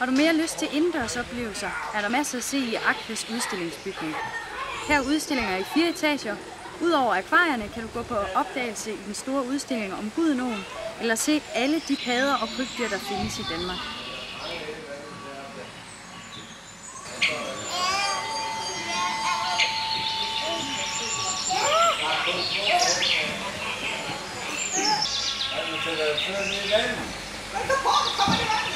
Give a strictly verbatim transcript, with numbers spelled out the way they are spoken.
Har du mere lyst til indendørsoplevelser, er der masser at se i Akves udstillingsbygning. Her er udstillinger i fire etager. Udover akvarierne kan du gå på opdagelse i den store udstilling om Gudenåen, eller se alle de padder og krybdyr, der findes i Danmark. Kom, kom, kom, kom.